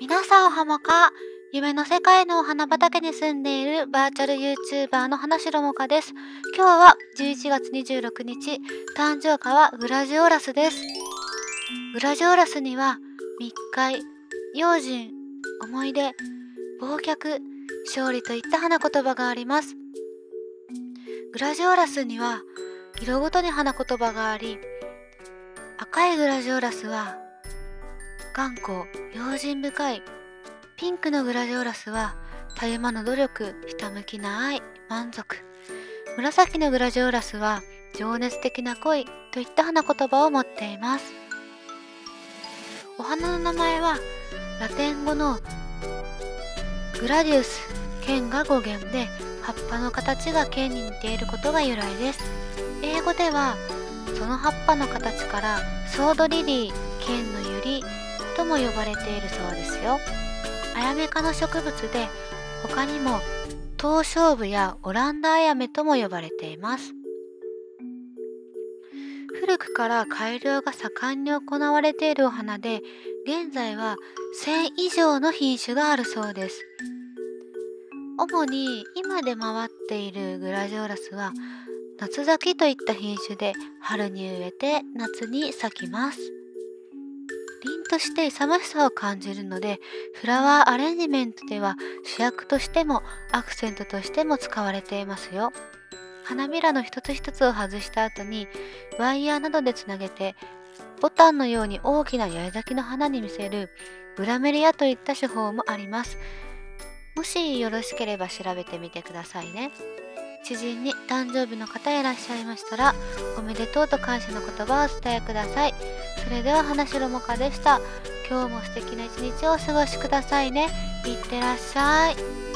皆さんおはまか。夢の世界のお花畑に住んでいるバーチャル YouTuber の花城もかです。今日は11月26日、誕生花はグラジオラスです。グラジオラスには密会、用心、思い出、忘却、勝利といった花言葉があります。グラジオラスには色ごとに花言葉があり、赤いグラジオラスは頑固、用心深い。ピンクのグラジオラスはたゆまぬ努力、ひたむきな愛、満足。紫のグラジオラスは情熱的な恋といった花言葉を持っています。お花の名前はラテン語のグラディウス、剣が語源で、葉っぱの形が剣に似ていることが由来です。英語ではその葉っぱの形からソードリリー、剣のユリとも呼ばれているそうですよ。アヤメ科の植物で、他にも東照部やオランダアヤメとも呼ばれています。古くから改良が盛んに行われているお花で、現在は1000以上の品種があるそうです。主に今で回っているグラジオラスは夏咲きといった品種で、春に植えて夏に咲きます。凛として勇ましさを感じるので、フラワーアレンジメントでは主役としてもアクセントとしても使われていますよ。花びらの一つ一つを外した後にワイヤーなどでつなげて、ボタンのように大きな八重咲きの花に見せるブラメリアといった手法もあります。もしよろしければ調べてみてくださいね。知人に誕生日の方いらっしゃいましたら、おめでとうと感謝の言葉をお伝えください。それでは花城もかでした。今日も素敵な一日をお過ごしくださいね。いってらっしゃい。